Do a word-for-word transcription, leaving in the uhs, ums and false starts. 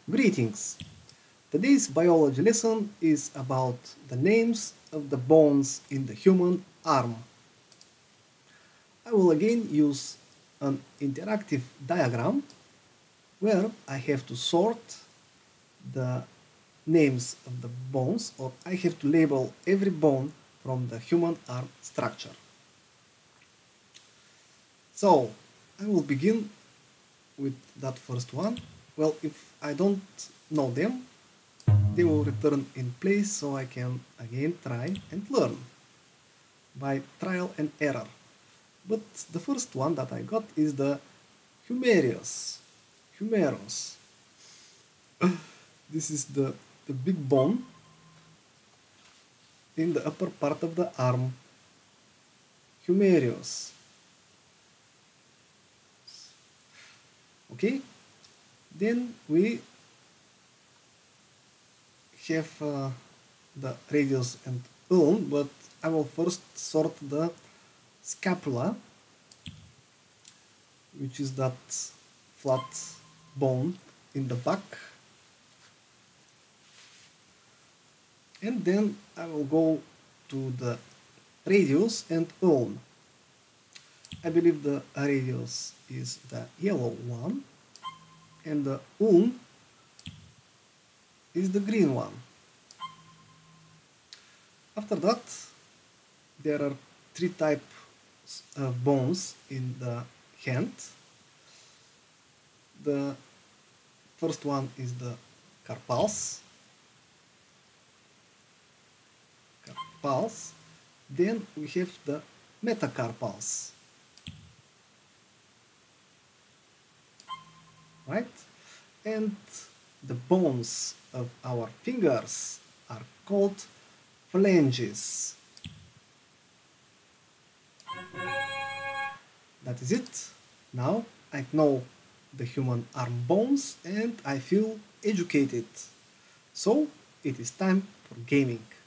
Greetings! Today's biology lesson is about the names of the bones in the human arm. I will again use an interactive diagram where I have to sort the names of the bones, or I have to label every bone from the human arm structure. So I will begin with that first one. Well, if I don't know them, they will return in place, so I can again try and learn by trial and error. But the first one that I got is the humerus. Humerus. This is the, the big bone in the upper part of the arm. Humerus. Okay, then we have uh, the radius and uln, but I will first sort the scapula, which is that flat bone in the back, and then I will go to the radius and uln. I believe the radius is the yellow one and the uln is the green one. After that, there are three types of bones in the hand. The first one is the carpals. Carpals. Then we have the metacarpals. Right? And the bones of our fingers are called phalanges. That is it. Now I know the human arm bones and I feel educated. So it is time for gaming.